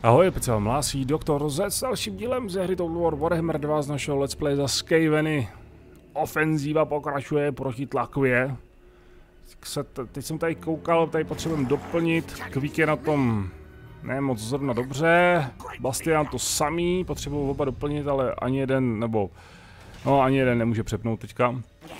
Ahoj, opět se vám hlásí Doktor Z s dalším dílem ze hry Total War Warhammer 2 z našeho Let's Play za Skaveny. Ofenzíva pokračuje proti Tlakvě. Teď jsem tady koukal, tady potřebujeme doplnit. Kvík je na tom ne moc zrovna dobře. Bastian to samý, potřebuji oba doplnit, ale ani jeden, nebo no ani jeden nemůže přepnout teďka.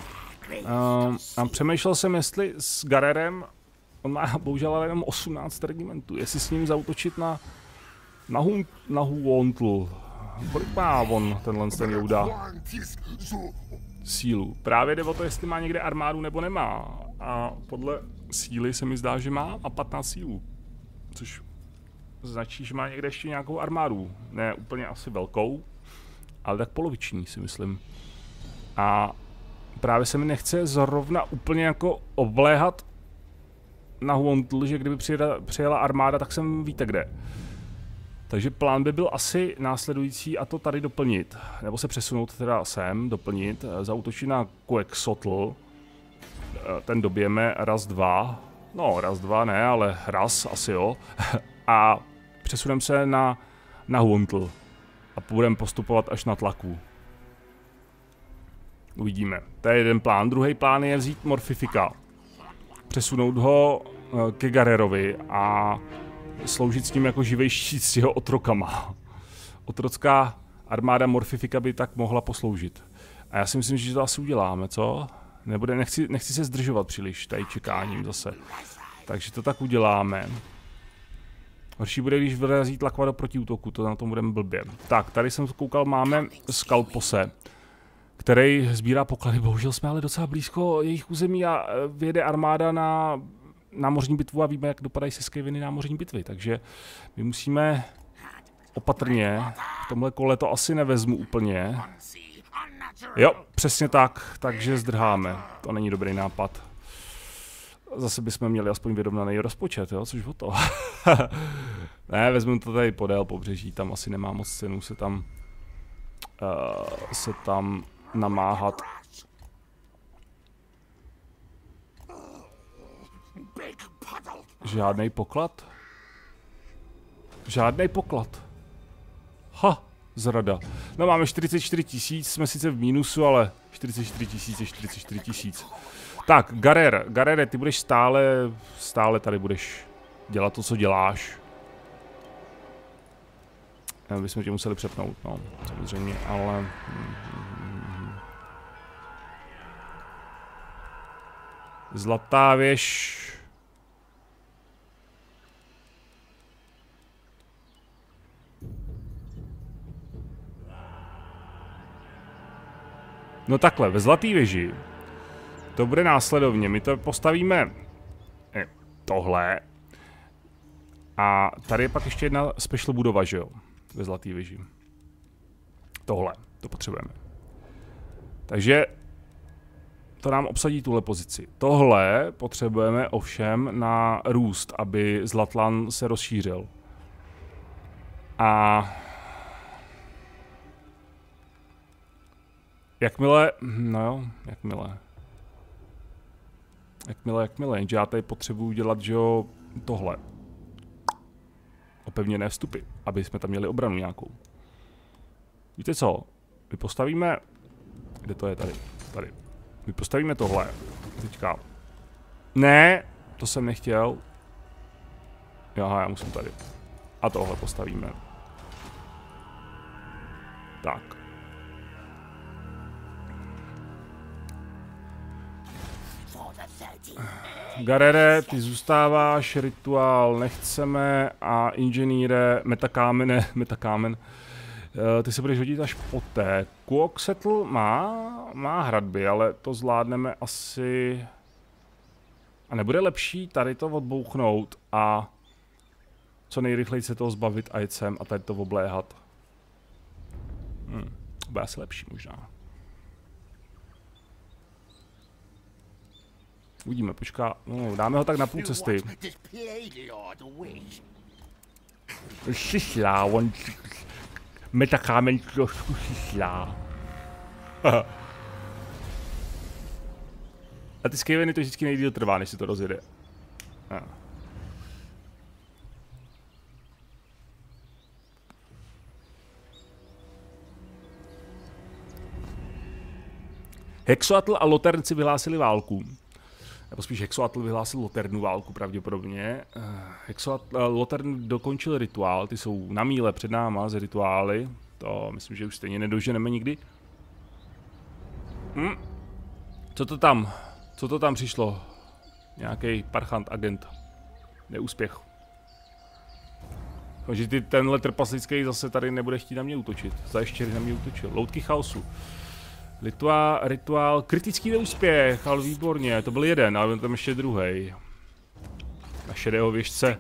A přemýšlel jsem, jestli s Garerem, on má bohužel ale jenom 18 regimentů, jestli s ním zaútočit na Huontl. Kolik má on, ten Jouda? Sílu. Právě jde o to, jestli má někde armádu nebo nemá. A podle síly se mi zdá, že má a 15 sílů. Což značí, že má někde ještě nějakou armádu. Ne úplně asi velkou, ale tak poloviční si myslím. A právě se mi nechce zrovna úplně jako obléhat na Huontl, že kdyby přijela armáda, tak jsem víte kde. Takže plán by byl asi následující a to tady doplnit, nebo se přesunout teda sem, doplnit, zaútočit na Quetzalcoatl, ten dobijeme raz, dva, no raz, dva ne, ale raz asi jo, a přesuneme se na Huontl a budeme postupovat až na Tlaku. Uvidíme, to je jeden plán, druhý plán je vzít Morfifika, přesunout ho ke Garerovi a sloužit s ním jako živej štít s jeho otrokama. Otrocká armáda Morfifika by tak mohla posloužit. A já si myslím, že to asi uděláme, co? Nechci se zdržovat příliš tady čekáním zase. Takže to tak uděláme. Horší bude, když vyrazí Tlakva do protiútoku, to na tom budeme blbě. Tak, tady jsem koukal, máme Skalpose, který sbírá poklady. Bohužel jsme ale docela blízko jejich území a vyjede armáda na námořní bitvu a víme, jak dopadají se Skaveny námořní bitvy, takže my musíme opatrně, v tomhle kole to asi nevezmu úplně. Jo, přesně tak, takže zdrháme, to není dobrý nápad. Zase bychom měli aspoň vyrovnaný rozpočet, jo, což o to. Ne, vezmu to tady podél pobřeží, tam asi nemá moc cenu se tam namáhat. Žádnej poklad? Žádnej poklad. Ha, zrada. No máme 44 000, jsme sice v mínusu, ale 44 000 je 44 000. Tak, Garere, ty budeš stále tady budeš dělat to, co děláš. Bychom tě museli přepnout, no, samozřejmě, ale... Zlatá věž... No takhle, ve Zlatý věži to bude následovně, my to postavíme tohle a tady je pak ještě jedna special budova, že jo, ve Zlatý věži. Tohle, to potřebujeme. Takže to nám obsadí tuhle pozici. Tohle potřebujeme ovšem na růst, aby Zlatlan se rozšířil. A jakmile, jenže já tady potřebuji dělat, že jo, tohle. Opevněné vstupy, aby jsme tam měli obranu nějakou. Víte co, my postavíme, kde to je, tady. My postavíme tohle, teďka. Ne, to jsem nechtěl. Aha, já musím tady. A tohle postavíme. Tak. Garere, ty zůstáváš, rituál nechceme a inženýre, metakámen, ty se budeš hodit až poté. Quetzalcoatl má hradby, ale to zvládneme asi... A nebude lepší tady to odbouchnout a co nejrychleji se toho zbavit a jet sem a tady to obléhat. Bude asi lepší možná. Uvidíme, počká, no, dáme ho tak na půl cesty. Šišlá, on metakámen trošku šišlá. A ty Skaveny to vždycky nejdýl trvá, než si to rozjede. Hexoatl a Lotern si vyhlásili válku. Nebo spíš Hexoatl vyhlásil Loternu válku pravděpodobně. Lotern dokončil rituál, ty jsou na míle před náma z rituály. To myslím, že už stejně nedoženeme nikdy. Co to tam? Co to tam přišlo? Nějaký parchant agent. Neúspěch. Takže tenhle trpaslický zase tady nebude chtít na mě útočit. Zajištěry na mě útočil. Loutky chaosu. Rituál, kritický neúspěch, ale výborně, to byl jeden, ale tam ještě druhý. Na šedého věžce.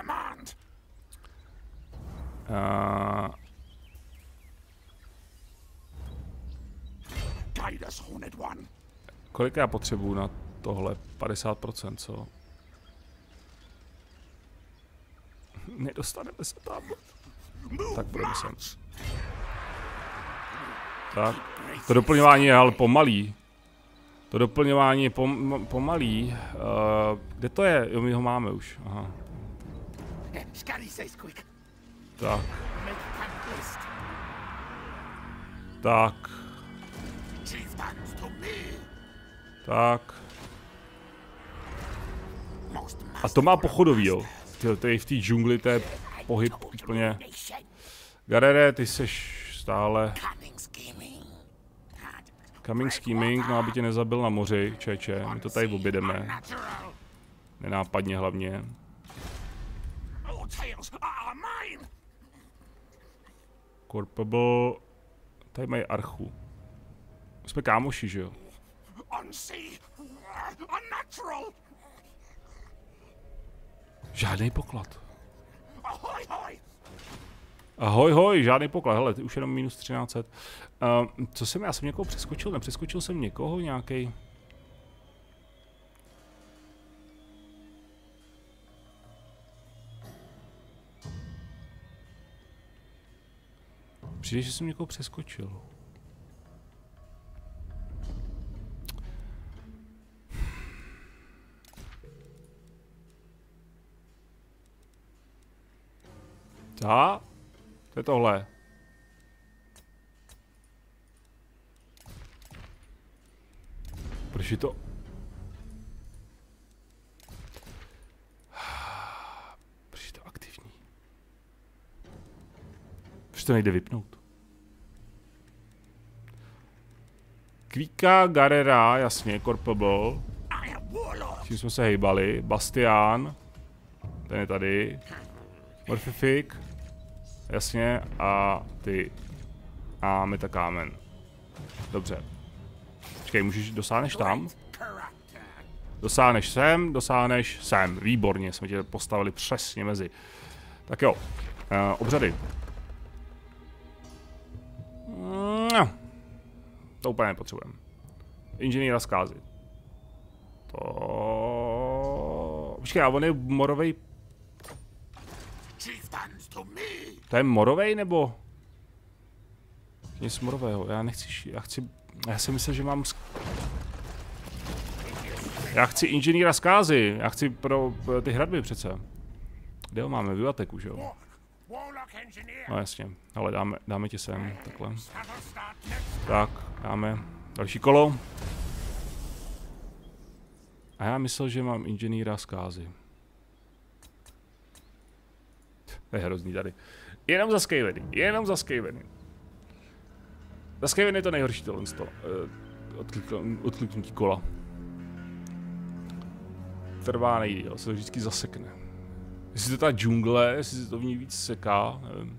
Kolik já potřebuju na tohle? 50%, co? Nedostaneme se tam. Tak půjdeme sem. Tak. To doplňování je ale pomalý. To doplňování je pomalý. Kde to je? Jo, my ho máme už. Aha. Tak. Tak. Tak. A to má pochodový, jo. To je v té džungli, to je pohyb úplně. Garere, ty seš stále... Coming scheming, no aby tě nezabil na moři, čeče. My to tady objedeme. Nenápadně hlavně. Corpable... Tady mají archu. Jsme kámoši, že jo? Žádný poklad. Ahoj, hoj, žádný poklad, hele, už jenom minus 1300. Co jsem, já jsem někoho přeskočil, nepřeskočil jsem někoho, nějaký. Přijde, že jsem někoho přeskočil. Co? To je tohle. Proč je to... Proč je to aktivní? Proč to nejde vypnout? Kvíka, Garera, jasně, Corpable. Tím jsme se hejbali. Bastian. Ten je tady. Morphific. Jasně. A ty. A Metakámen. Dobře. Počkej, můžeš, dosáhneš tam? Dosáhneš sem. Výborně, jsme tě postavili přesně mezi. Tak jo. Obřady. To úplně nepotřebujeme. Inženýra zkázy. To... Počkej, a on je morovej... To je morovej, nebo? Něco morového, já nechci, já si myslím, že mám... Já chci inženýra zkázy, já chci pro ty hradby přece. Kde ho máme, Vivatek už, jo? No jasně, ale dáme ti sem, takhle. Tak, dáme další kolo. A já myslel, že mám inženýra zkázy. To je hrozný tady. Jenom za Skaveny. Za Skaveny je to nejhorší tohle. Odkliknutí kola. Trvá nejdýl, se to vždycky zasekne. Jestli to ta džungle, jestli se to v ní víc seká, nevím.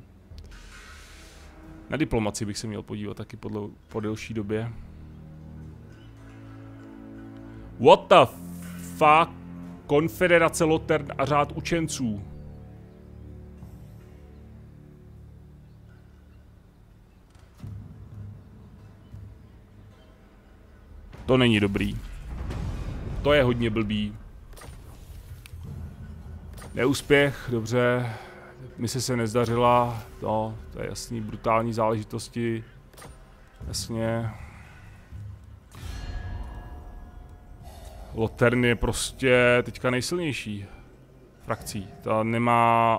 Na diplomaci bych se měl podívat taky po delší době. What the fuck? Konfederace Lotern a řád učenců. To není dobrý. To je hodně blbý. Neúspěch, dobře. Mise se nezdařila. No, to je jasný, brutální záležitosti. Jasně. Lotern je prostě teďka nejsilnější frakcí. Ta nemá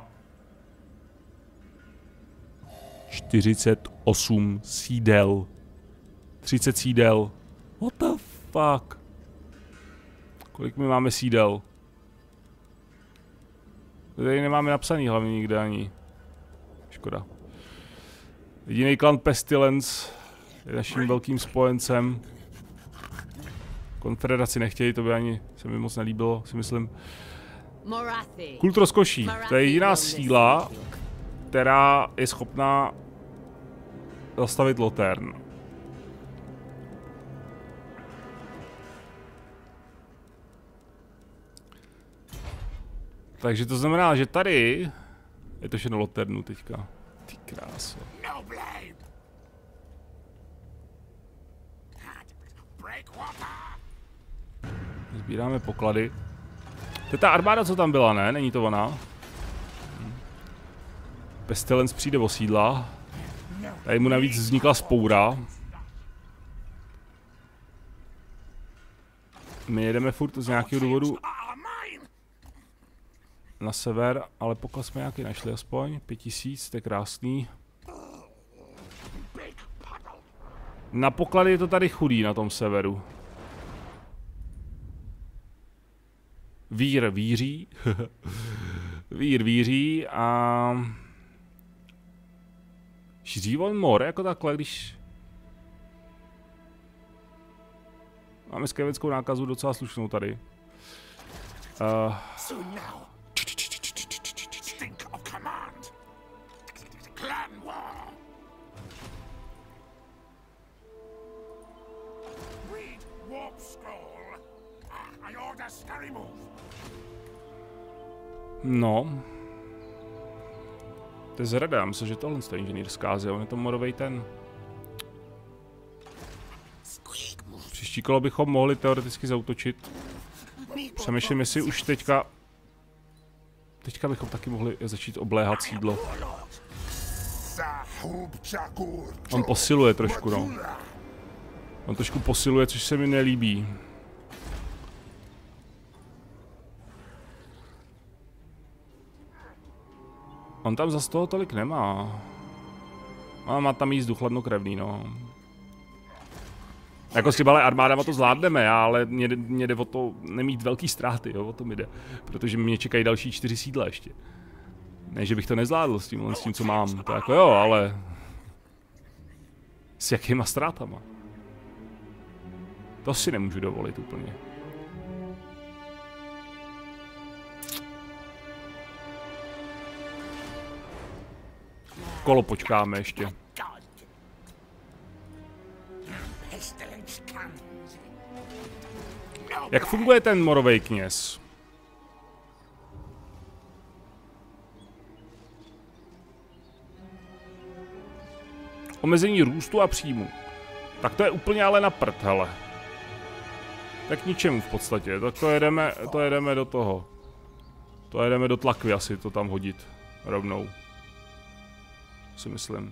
48 sídel. 30 sídel. What the fuck? Kolik my máme sídel? Tady nemáme napsaný hlavně nikde ani. Škoda. Jediný klan Pestilence je naším velkým spojencem. Konfederaci nechtějí, to by ani se mi moc nelíbilo, si myslím. Kult rozkoší, to je jediná síla, která je schopná zastavit Lothern. Takže to znamená, že tady je to všechno Lothernu teďka. Ty kráso. Sbíráme poklady. To je ta armáda, co tam byla, ne? Není to ona? Pestilence přijde o sídla. Tady mu navíc vznikla vzpoura. My jedeme furt z nějakého důvodu na sever, ale poklad jsme nějaký našli aspoň. 5000, to je krásný. Na poklady je to tady chudý na tom severu. Vír víří. Vír víří a... Šíří on more jako takhle, když... Máme skavenskou nákazu docela slušnou tady. No. To je zrada, já myslím, že tohle je inženýrská zi, on je to morovej ten. Příští kolo bychom mohli teoreticky zaútočit. Přemýšlím, jestli už teďka bychom taky mohli začít obléhat sídlo. On posiluje trošku, no. On trošku posiluje, což se mi nelíbí. On tam zas toho tolik nemá. A má tam jízdu chladnokrevný, no. Jako s těma armádama to zvládneme, ale mě jde o to nemít velký ztráty, jo, o to mi jde. Protože mě čekají další 4 sídla ještě. Ne, že bych to nezvládl s tím, co mám, to jako jo, ale... S jakýma ztrátama? To si nemůžu dovolit úplně. Kolo počkáme ještě. Jak funguje ten morovej kněz? Omezení růstu a příjmu. Tak to je úplně ale na prd, hele. Tak k ničemu v podstatě, tak to jedeme do toho. To jedeme do tlakvy asi to tam hodit rovnou. Si myslím.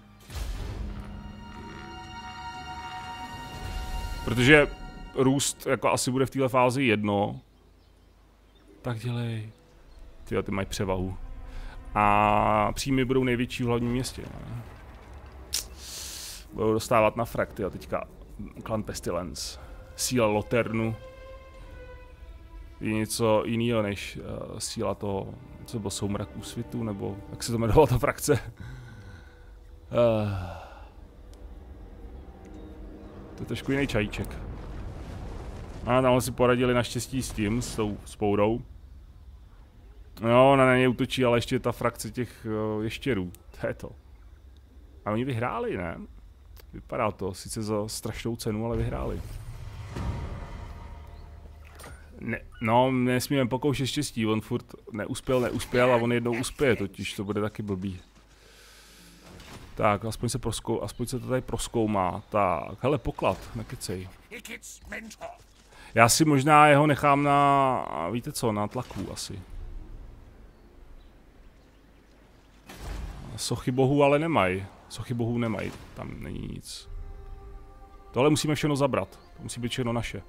Protože růst jako asi bude v této fázi jedno. Tak dělej. Tyjo, ty mají převahu. A příjmy budou největší v hlavním městě. Ne? Budou dostávat na frak, tyjo, teďka klan Pestilence. Síla Lothernu je něco jiného než síla toho, co bylo soumrak úsvitu, nebo jak se to jmenovala ta frakce. To je trošku jiný čajíček. A tam si poradili naštěstí s tím, s tou spourou. No, ona na něj útočí, ale ještě ta frakce těch ještěrů. To je to. A oni vyhráli, ne? Vypadá to, sice za strašnou cenu, ale vyhráli. Ne, no, nesmíme pokoušet štěstí, on furt neuspěl a on jednou uspěje, totiž to bude taky blbý. Tak, aspoň se to tady prozkoumá. Tak, hele, poklad, nekecej. Já si možná jeho nechám na, víte co, na tlaku asi. Sochy bohů ale nemají. Sochy bohů nemají, tam není nic. Tohle musíme všechno zabrat, to musí být všechno naše.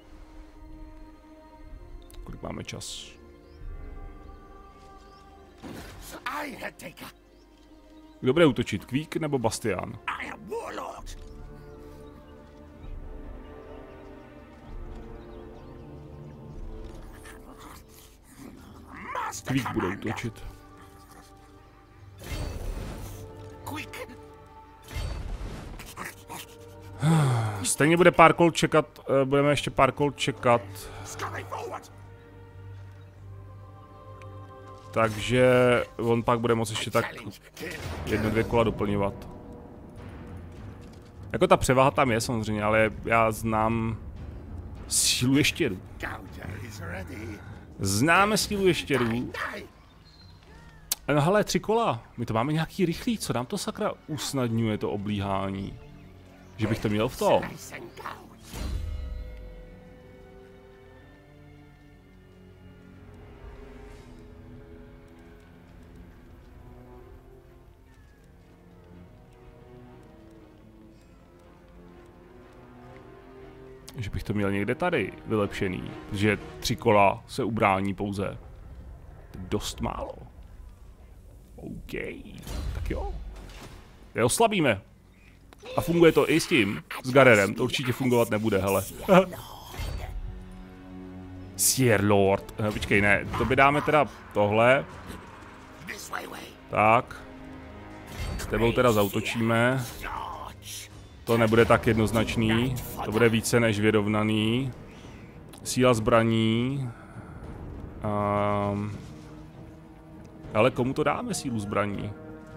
Kolik máme čas? Kdo bude útočit? Kvík nebo Bastián? Kvík bude útočit. Stejně bude pár kol čekat, budeme ještě pár kol čekat. Takže on pak bude moct ještě tak 1-2 kola doplňovat. Jako ta převaha tam je samozřejmě, ale já znám sílu ještěrů. Známe sílu ještěrů. No hele, 3 kola. My to máme nějaký rychlý, co nám to sakra usnadňuje to oblíhání? Že bych to měl v tom. Že bych to měl někde tady vylepšený, že 3 kola se ubrání pouze. To je dost málo. OK, tak jo. Je oslabíme. A funguje to i s tím, s Garerem, to určitě fungovat nebude, hele. Sir Lord. Počkej, ne, to by dáme teda tohle. Tak. S tebou teda zautočíme. To nebude tak jednoznačný, to bude více než vyrovnaný. Síla zbraní. Ale komu to dáme sílu zbraní?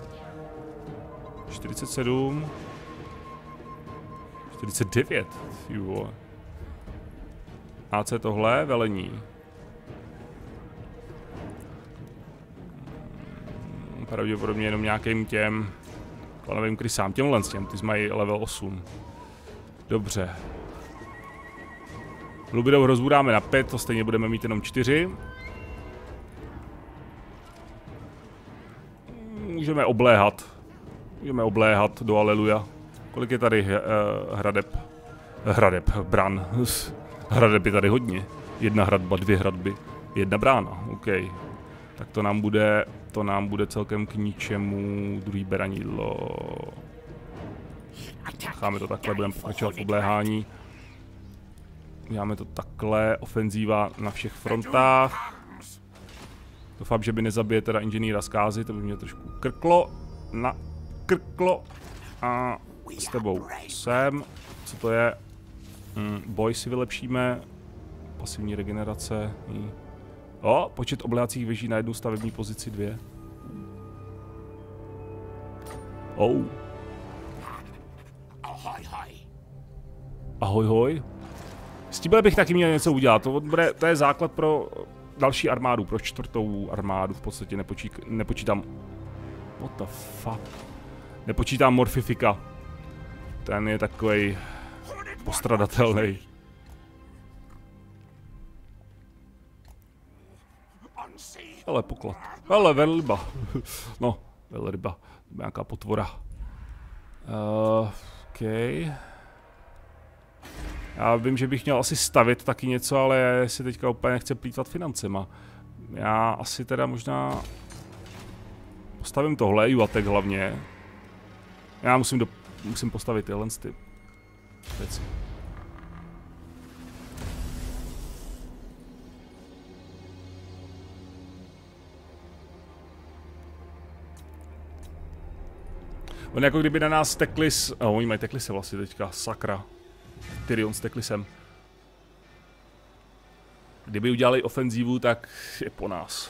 47. 49. Jo. A co je tohle? Velení. Pravděpodobně jenom nějakým těm klanovým krysám. Těmhle s těm, ty mají level 8. Dobře. Hlubidou hrozbu dáme na 5, to stejně budeme mít jenom 4. Můžeme obléhat. Můžeme obléhat do Aleluja. Kolik je tady hradeb? Bran. Hradeb je tady hodně. 1 hradba, 2 hradby, 1 brána. OK. Tak to nám bude celkem k ničemu. Druhý beranidlo. Necháme to takhle, budeme pokračovat v obléhání. Uděláme to takhle, ofenzíva na všech frontách. Doufám, že by nezabije teda inženýra zkázy, to by mě trošku krklo. A s tebou sem. Co to je? Boj si vylepšíme. Pasivní regenerace. O, počet obléhacích věží na jednu stavební pozici 2. Oh. Ahoj, hoj. S tím bych taky měl něco udělat. To je základ pro další armádu, pro 4. armádu. V podstatě nepočítám. What the fuck? Nepočítám Morfifika. Ten je takovej postradatelný. Hele, poklad. Hele, velryba. No, velryba. Nějaká potvora. OK. Já vím, že bych měl asi stavit taky něco, ale si teďka úplně nechce plýtvat financema. Já asi teda možná postavím tohle, Juatek hlavně. Já musím postavit tyhle ty věci. On jako kdyby na nás tekli oni mají teklise vlastně teďka, sakra. Tyrion s teklisem. Kdyby udělali ofenzívu, tak je po nás.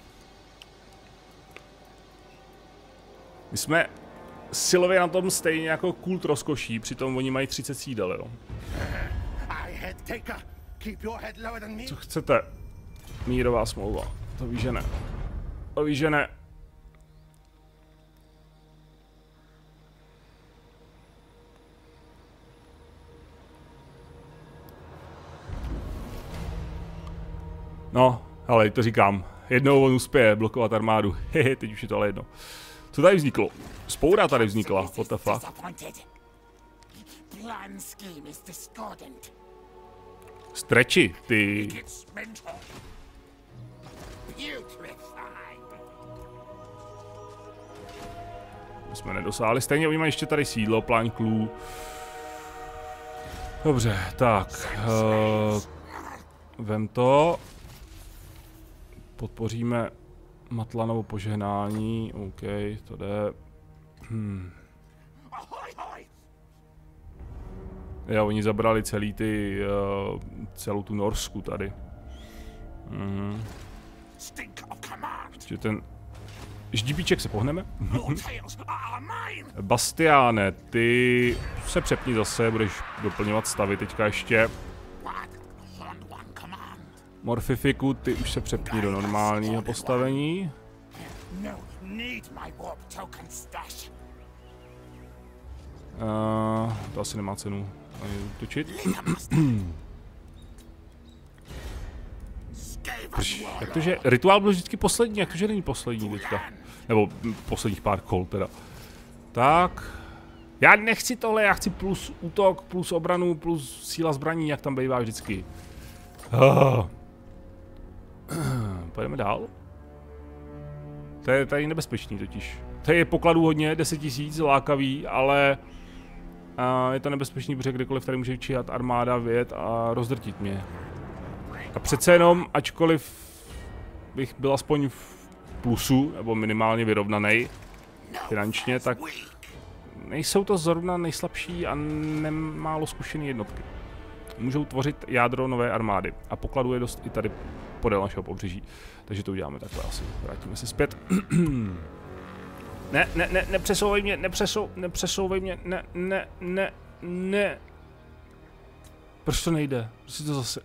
My jsme silově na tom stejně jako kult rozkoší, přitom oni mají 30 sídel, jo. Co chcete? Mírová smlouva. To ví, že ne. To ví, že ne. No, ale to říkám. Jednou on uspěje blokovat armádu. Hehe, teď už je to ale jedno. Co tady vzniklo? Spoura tady vznikla. What the fuck? Stretchy, ty. My jsme nedosáhli. Stejně oni mají ještě tady sídlo, plán klů. Dobře, tak. Vem to. Podpoříme Matlanovo požehnání, OK, to jde. Jo, oni zabrali celou tu Norsku tady. Ještě ten ždíbíček se pohneme. Bastiáne, ty se přepni zase, budeš doplňovat stavy teďka ještě. Morfifiku, ty už se přepni do normálního postavení. To asi nemá cenu ani točit. Jak to, že rituál byl vždycky poslední, jak to, že není poslední teďka? Nebo posledních pár kol teda. Tak. Já nechci tohle, já chci plus útok, plus obranu, plus síla zbraní, jak tam bývá vždycky. Půjdeme dál. To je tady nebezpečný totiž. Tady je pokladů hodně, 10 000, lákavý, ale je to nebezpečný, protože kdekoliv tady může čihat armáda, vyjet a rozdrtit mě. A přece jenom, ačkoliv bych byl aspoň v plusu, nebo minimálně vyrovnaný finančně, tak nejsou to zrovna nejslabší a nemálo zkušený jednotky. Můžou tvořit jádro nové armády a pokladů je dost i tady podél našeho pobřeží. Takže to uděláme takhle asi. Vrátíme se zpět. Ne, nepřesouvej mě, nepřesouvej mě, ne. Proč to nejde? Proč si to zase...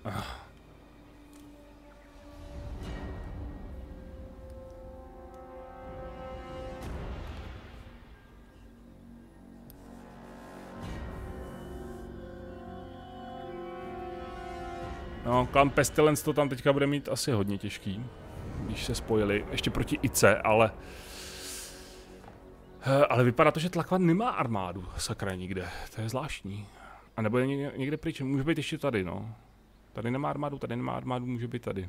No, klan Pestilence to tam teďka bude mít asi hodně těžký, když se spojili, ještě proti ICE, ale vypadá to, že Tlakva nemá armádu, sakra, nikde, to je zvláštní. A nebo je někde pryč, může být ještě tady, no. Tady nemá armádu, může být tady.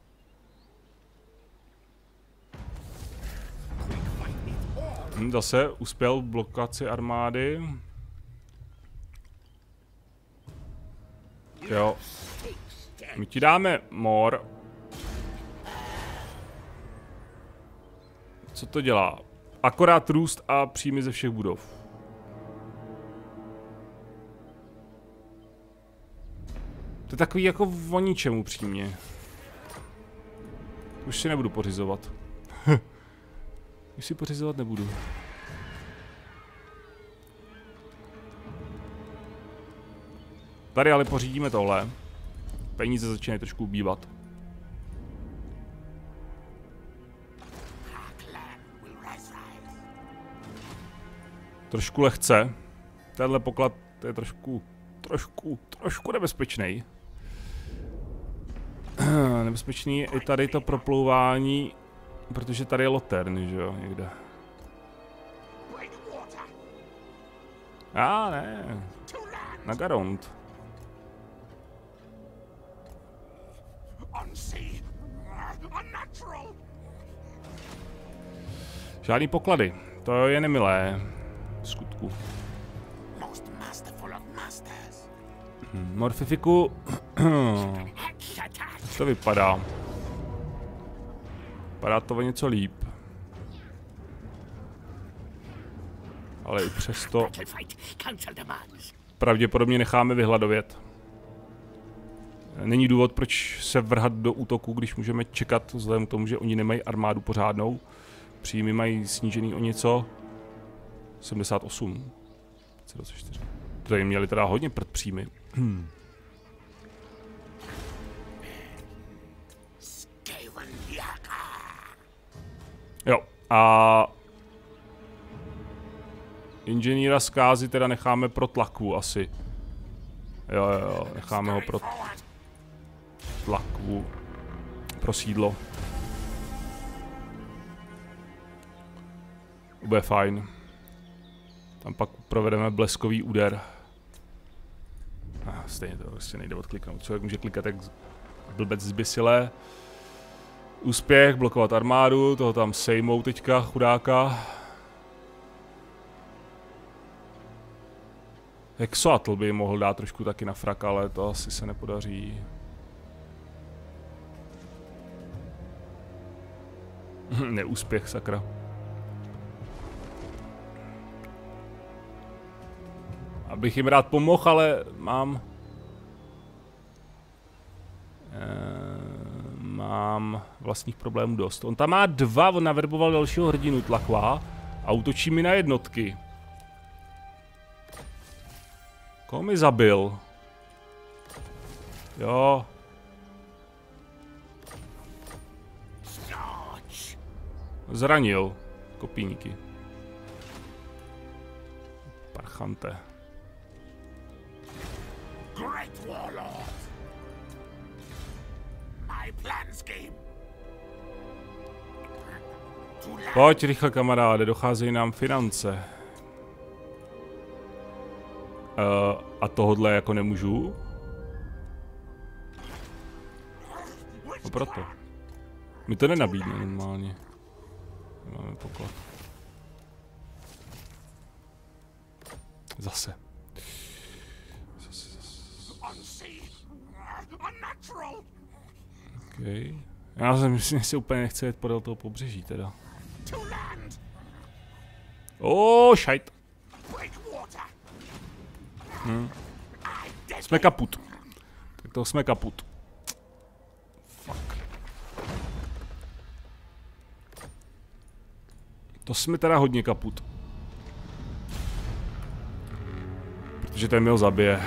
Zase uspěl v blokaci armády. Jo. My ti dáme mor. Co to dělá? Akorát růst a příjmy ze všech budov. To je takový jako o ničem upřímně. Už si nebudu pořizovat. Už si pořizovat nebudu. Tady ale pořídíme tohle. Peníze začínají trošku ubývat. Trošku lehce. Tenhle poklad je trošku nebezpečný. Nebezpečný je i tady to proplouvání, protože tady je Lotern, že jo, někde. Ne. Na Garond. Žádný poklady, to je nemilé, v skutku. Morfifiku, to vypadá. Vypadá to o něco líp. Ale i přesto pravděpodobně necháme vyhladovět. Není důvod, proč se vrhat do útoku, když můžeme čekat vzhledem k tomu, že oni nemají armádu pořádnou. Příjmy mají snížený o něco. 78. 24. To jim měli teda hodně prd příjmy. Jo, a inženýra zkázy teda necháme pro Tlakvu asi. Jo, necháme ho pro Tlakvu. Pro sídlo. Bude fajn. Tam pak provedeme bleskový úder. Stejně to prostě nejde odkliknout. Člověk může klikat jak blbec zběsilé. Úspěch, blokovat armádu, toho tam sejmou teďka, chudáka. Exoatl by mohl dát trošku taky na frak, ale to asi se nepodaří. Neúspěch, sakra. Abych jim rád pomohl, ale mám vlastních problémů dost. On tam má 2, on naverboval dalšího hrdinu Tlaqua a útočí mi na jednotky. Koho mi zabil? Jo. Zranil kopíníky. Parchante. Pojď rychle, kamaráde, docházejí nám finance. A tohodle jako nemůžu? No proto. Mi to nenabídne normálně. Máme poklad. Zase. Okay. Já si úplně nechci jet podél toho pobřeží teda. Šajt. Jsme kaput. Tak to jsme kaput. Fuck. To jsme teda hodně kaput. Protože ten mě ho zabije.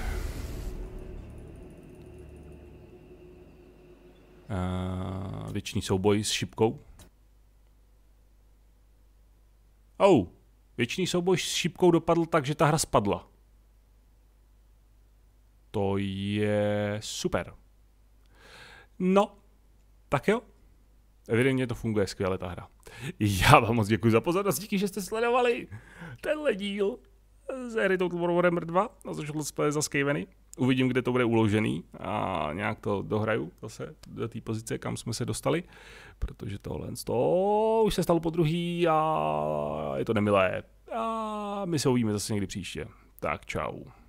Věčný souboj s šipkou. Věčný souboj s šipkou dopadl tak, že ta hra spadla. To je super. No, tak jo. Evidentně to funguje skvěle ta hra. Já vám moc děkuji za pozornost, díky, že jste sledovali tenhle díl z hry Total War Warhammer 2. A začal let's play za Skaveny. Uvidím, kde to bude uložený a nějak to dohraju zase do té pozice, kam jsme se dostali. Protože tohle už se stalo podruhý a je to nemilé. A my se uvidíme zase někdy příště. Tak čau.